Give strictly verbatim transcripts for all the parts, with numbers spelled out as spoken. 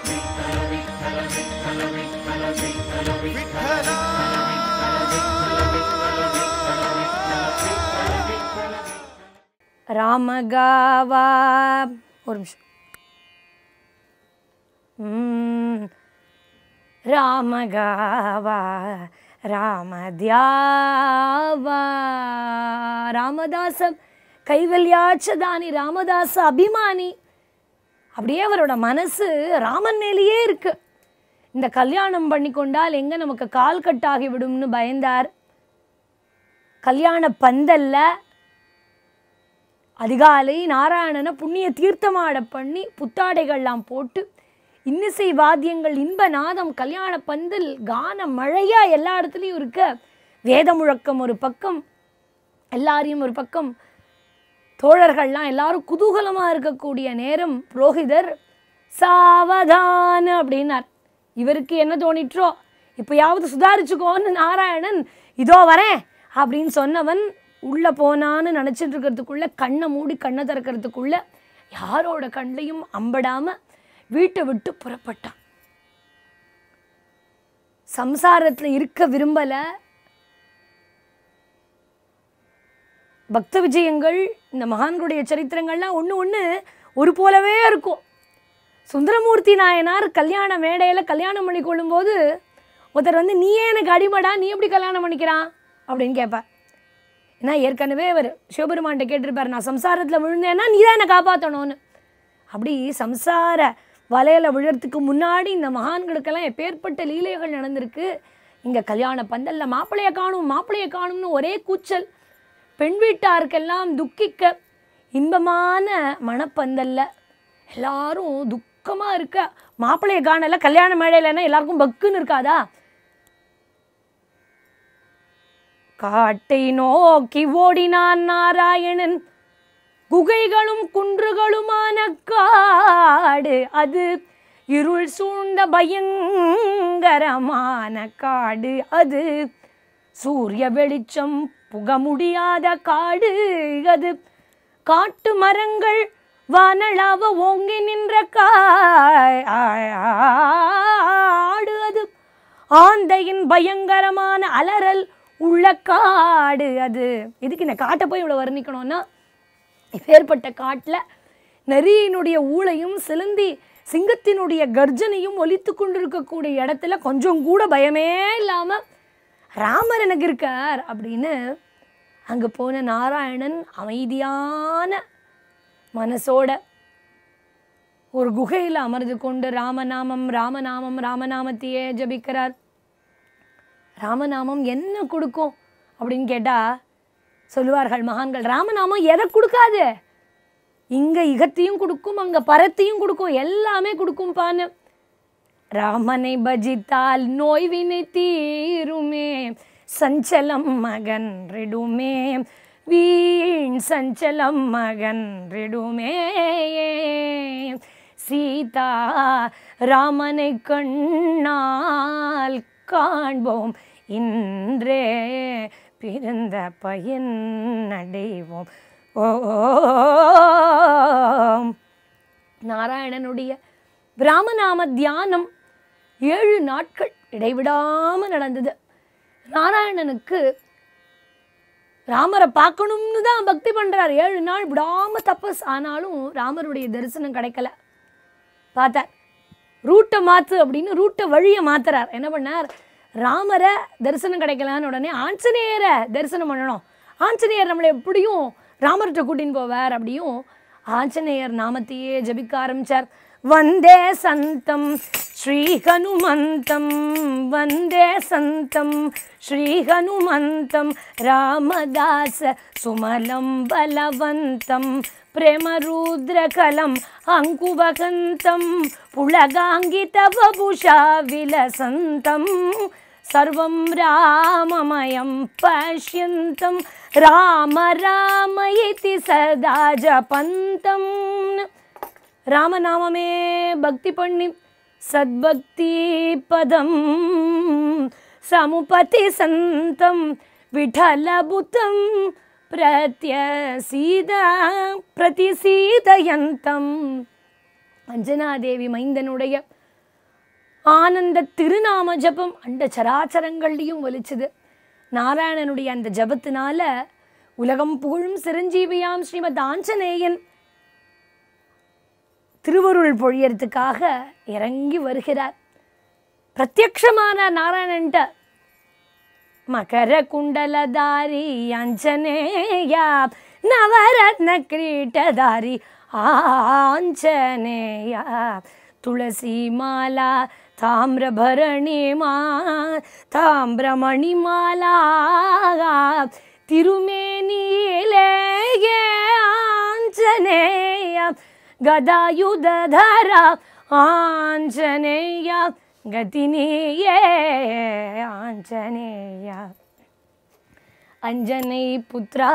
ராமகாவா ஒரு நிமிஷம். ராமகாவா ராமத்யாவா ராமதாச கைவல்யாச்சதானி ராமதாச அபிமானி. அப்படியே அவரோட மனசு ராமன் மேலேயே இருக்கு. இந்த கல்யாணம் பண்ணி கொண்டால் எங்க நமக்கு கால் கட்டாகி விடும்னு பயந்தார். கல்யாண பந்தல்ல அதிகாலை நாராயணனை புண்ணிய தீர்த்தமாட பண்ணி புத்தாடைகள்லாம் போட்டு இன்னிசை வாத்தியங்கள் இன்ப நாதம் கல்யாண பந்தல் கான மழையா எல்லா இடத்துலையும் இருக்க. வேத முழக்கம் ஒரு பக்கம், எல்லாரையும் ஒரு பக்கம், தோழர்கள்லாம் எல்லாரும் குதூகலமாக இருக்கக்கூடிய நேரம் புரோகிதர் சாவதான அப்படின்னார். இவருக்கு என்ன தோணிற்றோ இப்போயாவது சுதாரிச்சுக்கோன்னு நாராயணன் இதோ வரேன் அப்படின்னு சொன்னவன் உள்ளே போனான்னு நினச்சிட்டு இருக்கிறதுக்குள்ள கண்ணை மூடி கண்ணை திறக்கிறதுக்குள்ள யாரோட கண்ணையும் அம்படாமல் வீட்டை விட்டு புறப்பட்டான். சம்சாரத்தில் இருக்க விரும்பலை. பக்த விஜயங்கள் இந்த மகான்களுடைய சரித்திரங்கள்லாம் ஒன்று ஒன்று ஒரு போலவே இருக்கும். சுந்தரமூர்த்தி நாயனார் கல்யாண மேடையில் கல்யாணம் பண்ணி கொள்ளும்போது ஒருத்தர் வந்து நீயே எனக்கு அடிமடா, நீ எப்படி கல்யாணம் பண்ணிக்கிறான் அப்படின்னு கேட்பார். ஏன்னா ஏற்கனவே அவர் சிவபெருமான்கிட்ட கேட்டிருப்பார், நான் சம்சாரத்தில் விழுந்தேன்னா நீ தான் என்னை காப்பாற்றணும்னு. அப்படி சம்சார வலையில் விழுறதுக்கு முன்னாடி இந்த மகான்களுக்கெல்லாம் எப்பேற்பட்ட லீலைகள் நடந்திருக்கு. இங்கே கல்யாண பந்தலில் மாப்பிள்ளையை காணும் மாப்பிள்ளையை காணும்னு ஒரே கூச்சல். பெண் வீட்டாருக்கெல்லாம் துக்கிக்க இன்பமான மணப்பந்தல்ல எல்லாரும் துக்கமாக இருக்க. மாப்பிள்ளையை காணல கல்யாண மேடையிலன்னா எல்லாருக்கும் பக்குன்னு இருக்காதா? காட்டை நோக்கி ஓடினான் நாராயணன். குகைகளும் குன்றுகளுமான காடு அது, இருள் சூழ்ந்த பயங்கரமான காடு அது, சூரிய வெளிச்சம் புக முடியாத காடு அது, காட்டு மரங்கள் வானளாவ ஓங்கி நின்ற காடு அது, ஆந்தையின் பயங்கரமான அலறல் உள்ள காடு அது. இதுக்கு இந்த காட்டை போய் இவ்வளோ வர்ணிக்கணும்னா, இப்பேற்பட்ட காட்டில் நரியினுடைய ஊளையும் சிலந்தி சிங்கத்தினுடைய கர்ஜனையும் ஒலித்து கொண்டிருக்கக்கூடிய இடத்துல கொஞ்சம் கூட பயமே இல்லாமல் ராமர் எனக்கு இருக்கார் அப்படின்னு அங்கே போன நாராயணன் அமைதியான மனசோட ஒரு குகையில் அமர்ந்து கொண்டு ராமநாமம் ராமநாமம் ராமநாமத்தையே ஜபிக்கிறார். ராமநாமம் என்ன கொடுக்கும் அப்படின்னு கேட்டால் சொல்லுவார்கள் மகான்கள், ராமநாமம் எதை கொடுக்காது, இங்கே இகத்தையும் கொடுக்கும் அங்கே பரத்தையும் கொடுக்கும், எல்லாமே கொடுக்கும்பான்னு. ராமனை பஜித்தால் நோய்வினை தீருமே, சஞ்சலம் மகன்றிடுமே, வீண் சஞ்சலம் மகன்றிடுமே, சீதா ராமனை கண்ணால் காண்போம் இன்றே பிறந்த பயன் அடைவோம். ஓ நாராயணனுடைய பிராமநாம தியானம் ஏழு நாட்கள் இடைவிடாமல் நடந்தது. நாராயணனுக்கு ராமரை பார்க்கணும்னு தான் பக்தி பண்ணுறார். ஏழு நாள் விடாமல் தபஸ். ஆனாலும் ராமருடைய தரிசனம் கிடைக்கல. பார்த்தார், ரூட்டை மாற்று அப்படின்னு ரூட்டை வழியை மாத்துறார். என்ன பண்ணார், ராமரை தரிசனம் கிடைக்கலான்னு உடனே ஆஞ்சநேயரை தரிசனம் பண்ணணும், ஆஞ்சநேயர் நம்மளை எப்படியும் ராமர்கிட்ட கூட்டின்னு போவார் அப்படியும் ஆஞ்சநேயர் நாமத்தையே ஜபிக்க ஆரம்பிச்சார். வந்தே சந்தம் ஸ்ரீ ஹனுமந்தம், வந்தே சந்தம் ஸ்ரீ ஹனுமந்தம், ராமதாச சுமலம் பலவந்தம், பிரேமருத்ரகலம் அங்குவகந்தம், புலகாங்கித வபுஷா விலசந்தம், சர்வம் ராமமயம் பஷ்யந்தம், ராம ராம இதி சதா ஜபந்தம். ராமநாமமே பக்தி பண்ணி சத்பக்தி பதம் சமுபதி சந்தம் விட்டலபுத்தம் பிரத்யசீத பிரதிசீதயந்தம். அஞ்சனாதேவி மைந்தனுடைய ஆனந்த திருநாம ஜபம் அண்ட சராச்சரங்கள்லையும் ஒலிச்சுது. நாராயணனுடைய அந்த ஜபத்தினால உலகம் புகழும் சிரஞ்சீவியாம் ஸ்ரீமத் ஆஞ்சநேயன் திருவருள் பொழியறதுக்காக இறங்கி வருகிறார். பிரத்யக்ஷமான நாராயணன்ட்ட மகர குண்டலதாரி ஆஞ்சநேயா நவரத்ன கிரீட்டதாரி ஆஞ்சநேயா துளசி மாலா தாமிரபரணி மா தாமிரமணி மாலா திருமேனியிலேயே ஆஞ்சநேயா கதாயுததரா ஆஞ்சநேயா கதினியே ஆஞ்சநேயா அஞ்சனை புத்ரா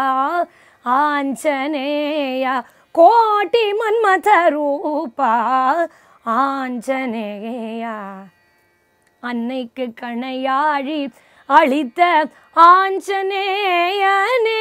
ஆஞ்சநேயா கோட்டி மன்மத ரூபா ஆஞ்சநேயா அன்னைக்கு கணையாழி அளித்த ஆஞ்சநேயனே.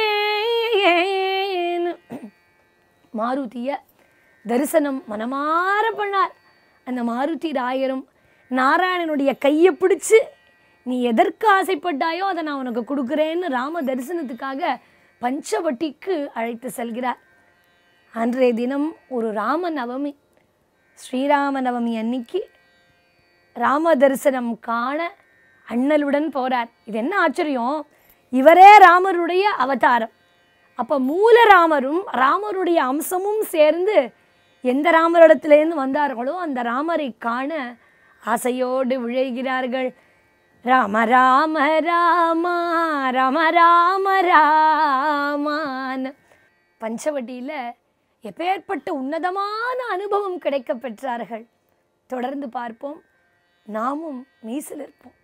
மாருதிய தரிசனம் மனமாற பண்ணார். அந்த மாருதி ராயரும் நாராயணனுடைய கையை பிடிச்சு நீ எதற்கு ஆசைப்பட்டாயோ அதை நான் உனக்கு கொடுக்குறேன்னு ராம தரிசனத்துக்காக பஞ்சவட்டிக்கு அழைத்து செல்கிறார். அன்றைய தினம் ஒரு ராம நவமி. ஸ்ரீராம நவமி அன்னைக்கு ராம தரிசனம் காண அண்ணலுடன் போறார். இது என்ன ஆச்சரியம், இவரே ராமருடைய அவதாரம். அப்போ மூல ராமரும் ராமருடைய அம்சமும் சேர்ந்து எந்த ராமரிடத்திலேருந்து வந்தார்களோ அந்த ராமரை காண ஆசையோடு விழைகிறார்கள். ராம ராம ராமா ராம ராம ராமான பஞ்சவட்டியில் எப்பேற்பட்ட உன்னதமான அனுபவம் கிடைக்க பெற்றார்கள். தொடர்ந்து பார்ப்போம். நாமும் மீசில் இருப்போம்.